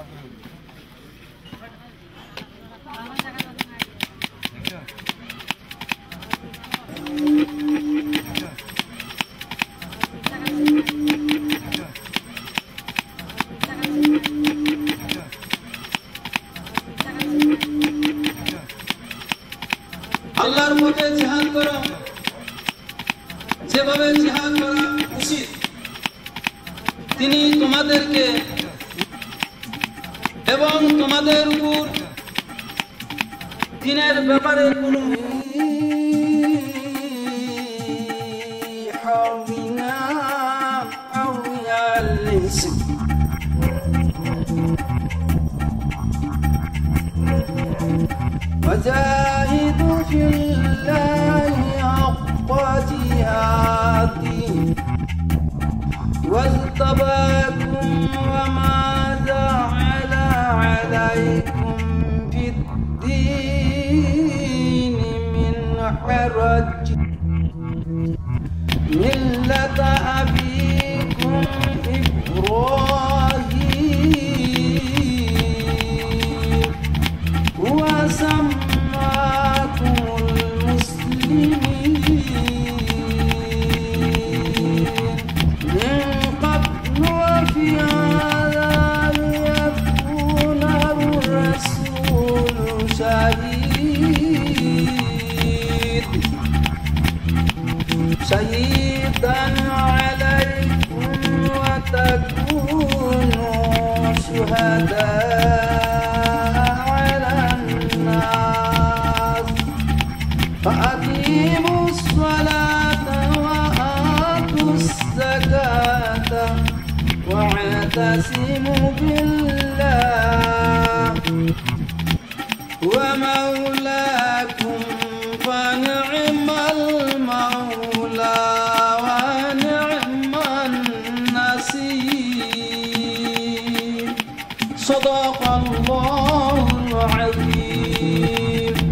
আল্লাহর পথে জিহাদ করো, যেভাবে জিহাদ করা উচিত তিনি তোমাদেরকে এবং তোমাদের উপর দিনের ব্যাপারে কোনো وجاهدوا في الله حق جهاده واجتباكم وما جعل عليكم في الدين من حرج ملة أبيكم إبراهيم وسماكم المسلمين من قبل وفي هذا ليكون الرسول شهيدا عليكم وتكونوا شهداء على الناس فأقيموا الصلاة وآتوا الزكاة واعتصموا بالله ومولاكم فنعم المولى ونعم النصير صدق الله العظيم.